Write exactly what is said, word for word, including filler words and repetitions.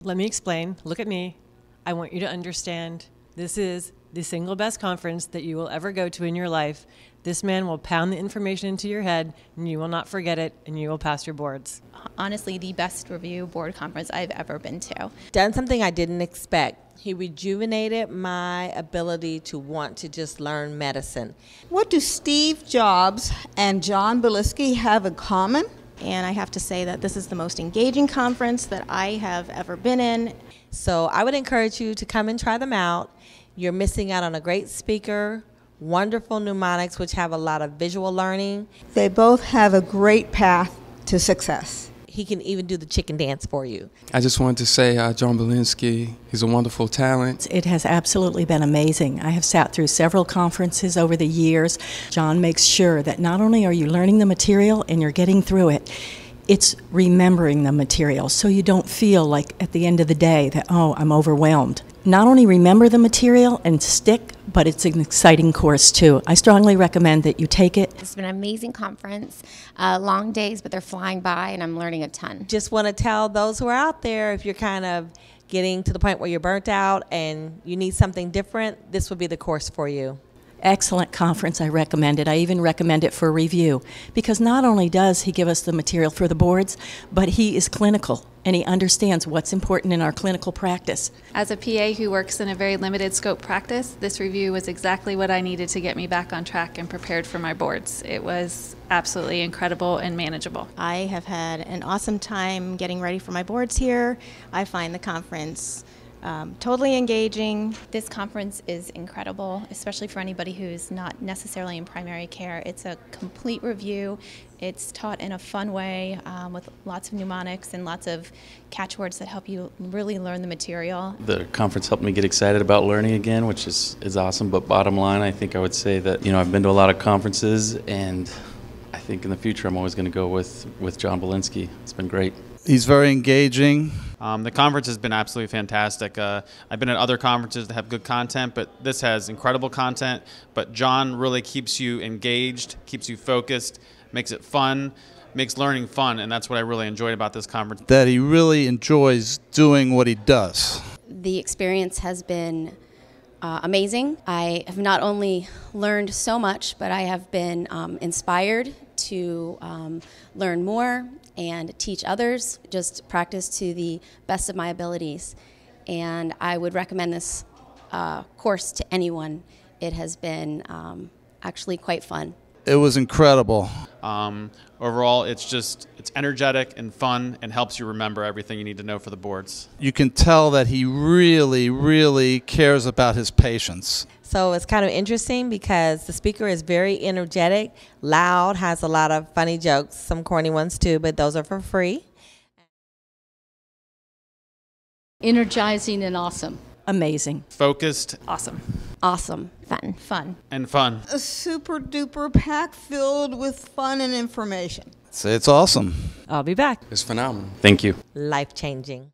Let me explain. Look at me. I want you to understand this is the single best conference that you will ever go to in your life. This man will pound the information into your head, and you will not forget it, and you will pass your boards. Honestly, the best review board conference I've ever been to. Done something I didn't expect. He rejuvenated my ability to want to just learn medicine. What do Steve Jobs and John Belushi have in common? And I have to say that this is the most engaging conference that I have ever been in. So I would encourage you to come and try them out. You're missing out on a great speaker, wonderful mnemonics, which have a lot of visual learning. They both have a great path to success. He can even do the chicken dance for you. I just wanted to say uh, John Belushi, he's a wonderful talent. It has absolutely been amazing. I have sat through several conferences over the years. John makes sure that not only are you learning the material and you're getting through it, it's remembering the material so you don't feel like at the end of the day that, oh, I'm overwhelmed. Not only remember the material and stick, but it's an exciting course too. I strongly recommend that you take it. It's been an amazing conference, uh, long days, but they're flying by and I'm learning a ton. Just want to tell those who are out there, if you're kind of getting to the point where you're burnt out and you need something different, this would be the course for you. Excellent conference. I recommend it. I even recommend it for review because not only does he give us the material for the boards, but he is clinical and he understands what's important in our clinical practice. As a P A who works in a very limited scope practice, this review was exactly what I needed to get me back on track and prepared for my boards. It was absolutely incredible and manageable. I have had an awesome time getting ready for my boards here. I find the conference Um, totally engaging. This conference is incredible, especially for anybody who's not necessarily in primary care. It's a complete review. It's taught in a fun way um, with lots of mnemonics and lots of catchwords that help you really learn the material. The conference helped me get excited about learning again, which is, is awesome. But bottom line, I think I would say that, you know, I've been to a lot of conferences and I think in the future I'm always going to go with, with John Belushi. It's been great. He's very engaging. Um, the conference has been absolutely fantastic. Uh, I've been at other conferences that have good content, but this has incredible content. But John really keeps you engaged, keeps you focused, makes it fun, makes learning fun, and that's what I really enjoyed about this conference. That he really enjoys doing what he does. The experience has been uh, amazing. I have not only learned so much, but I have been um, inspired to um, learn more and teach others, just practice to the best of my abilities. And I would recommend this uh, course to anyone. It has been um, actually quite fun. It was incredible. Um, overall, it's just, it's energetic and fun and helps you remember everything you need to know for the boards. You can tell that he really, really cares about his patients. So it's kind of interesting because the speaker is very energetic, loud, has a lot of funny jokes, some corny ones too, but those are for free. Energizing and awesome. Amazing. Focused. Awesome. Awesome. Fun. Fun. And fun. A super duper pack filled with fun and information. It's, it's awesome. I'll be back. It's phenomenal. Thank you. Life-changing.